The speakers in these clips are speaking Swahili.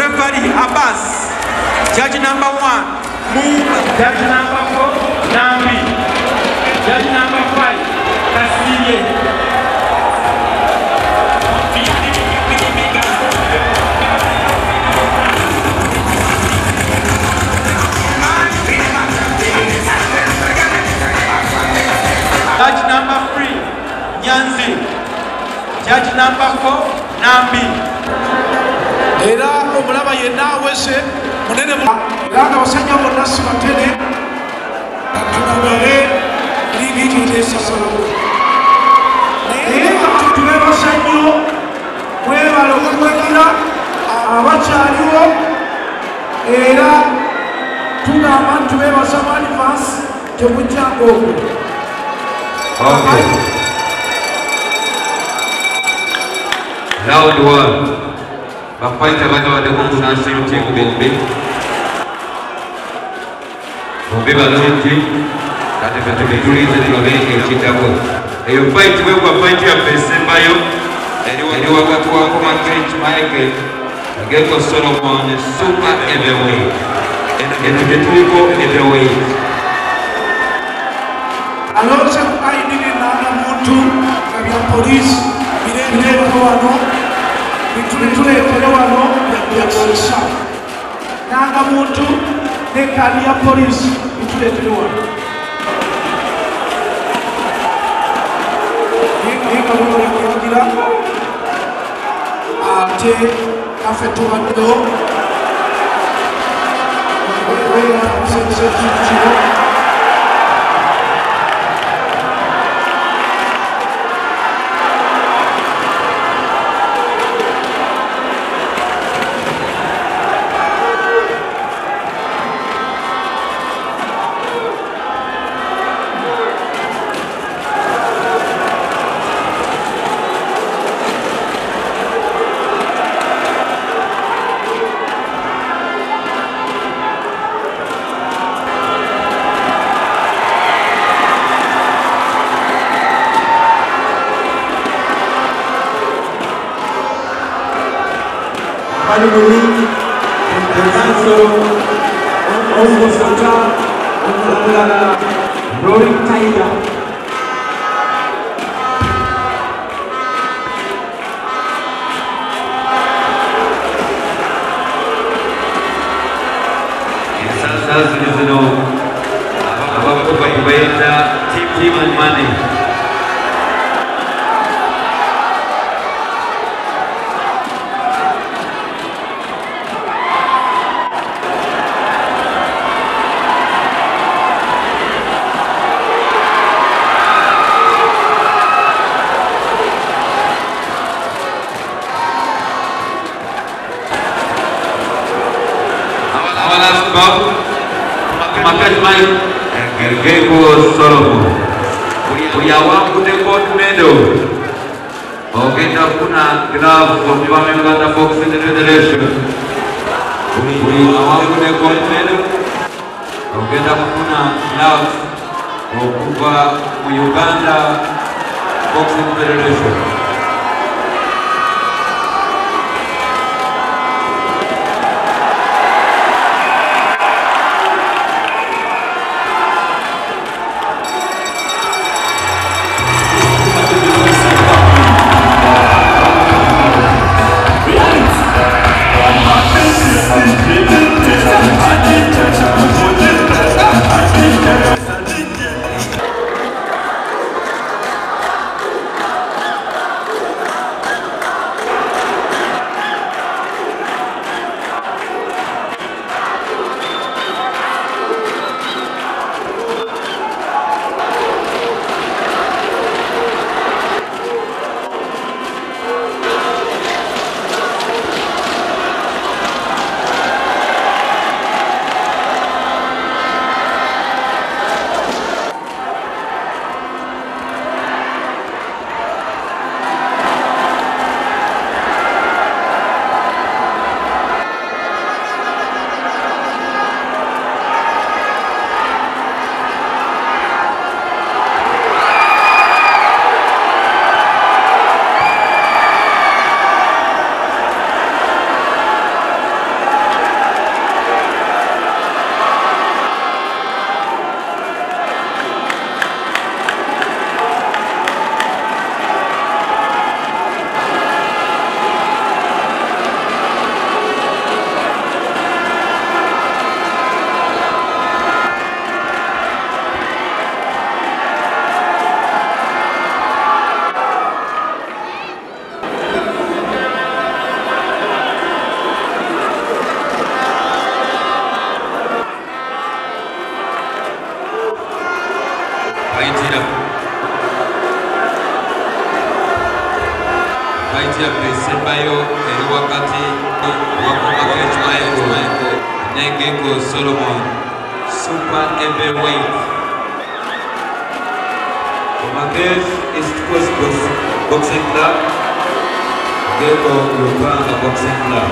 referee Abbas. Judge number 1, Mumba. Judge number 4, Nambi. Judge number 5, Castille. Judge number 3, Nyanzi. Judge number 4, Nambi. Era omulaba yenna awese munene era nga basajja bonna si batene katulabale liigi nesasalawo naye nga tutube basajjo mwebale okukwagira abakyaliwo era tugamba nti tubebaza mu advance temujjanga okwo. Round 1. Bafighter batawade kumunasi mtingu bombe. Bombe balungi. Kati katulize nibabenga ekitabo. Eyo fight webwa fight ya Pesembayo. Eri wakati wa Koma Cage Michael. Ageko Solomon super heavyweight. Eno getuliko heavyweight. Alonso aidini nana muntu kabya police birende wano bitulekere wano yakolesa nanga muntu ne kadi ya police bitulekere wano eka wano kugira ate afeto wado wewe kusense Babu, Makati Mike, Gergeko Solomon. Uyawangu de court medal. Ogenda kuna glove from Uganda Boxing Federation. Uyawangu de court medal. Ogenda kuna glove okuva mu Uganda Boxing Federation. esembayo eri wakati wa Cobap Michael Negeko Solomon Super Heavyweight. Cobap East Coast Boxing Club, Geko Lukanga Boxing Club.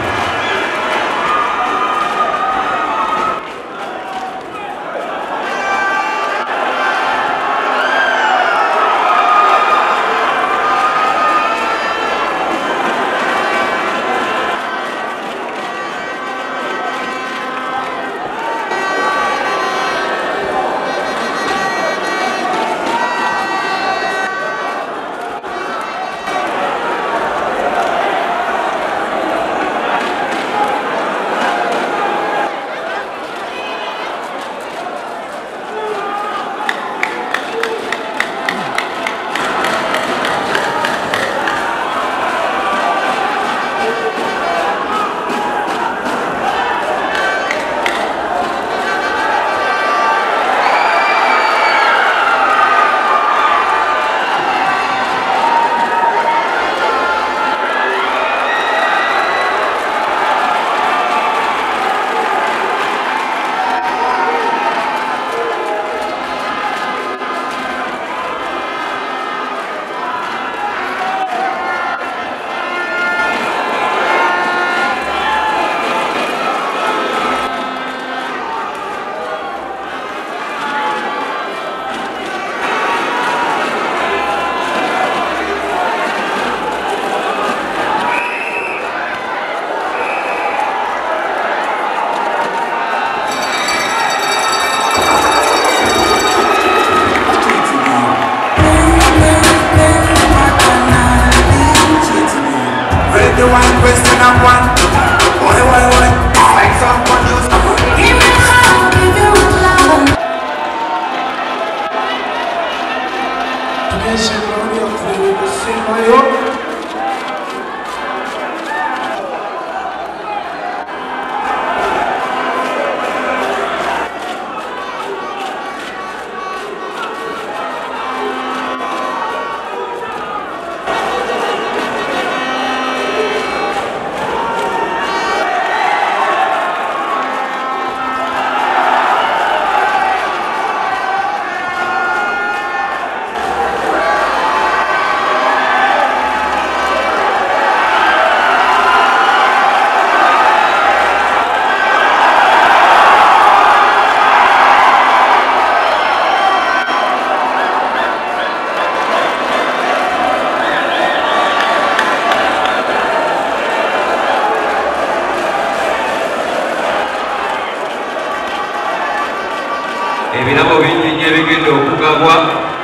Ebirabo bingi nnyo ebigenda okugabwa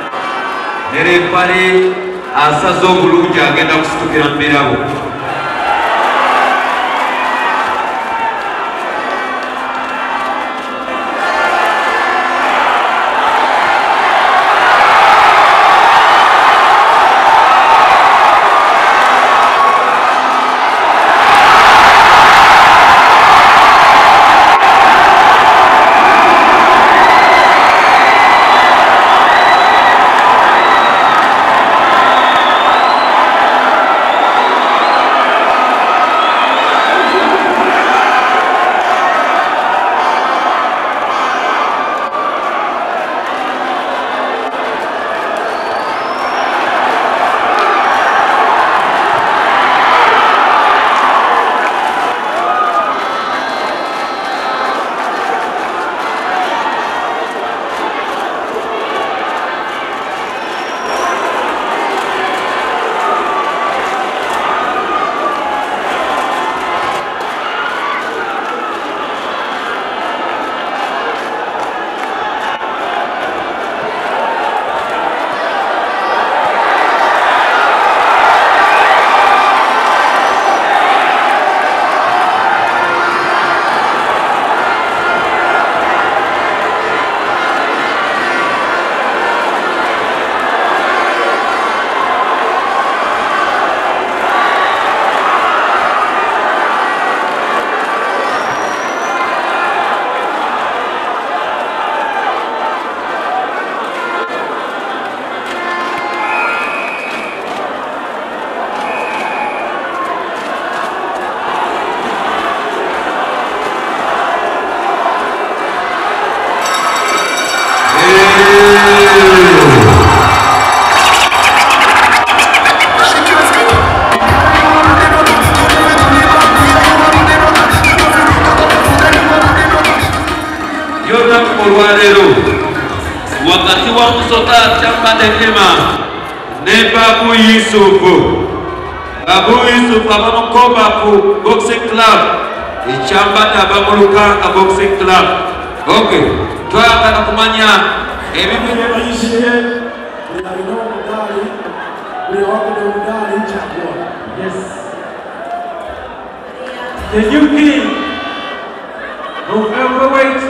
ne leefale asaze obulungi agenda kusitukira mu birabo. olwaleero wakati wa musota Kyambadde Emma ne Babu Yusuf. Babu Yusuf aba mu Cobap Boxing Club, Kyambadde aba mu Lukanga Boxing Club. Okay, twagala kumanya ebibiri bayisiye alina omugaali buli wakude omugaali champion. Yes. The new king of overweight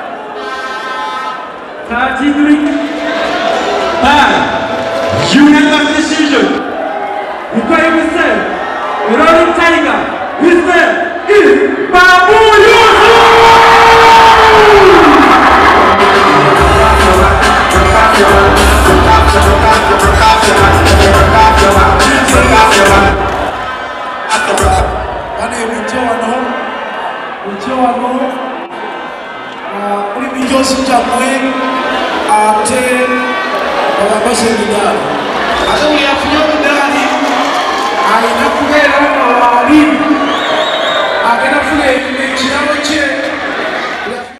33 by unanimous decision. Declaring himself a rolling tiger. His name is Babu Yusuf. Ate buli afunye omudaali alina kubeera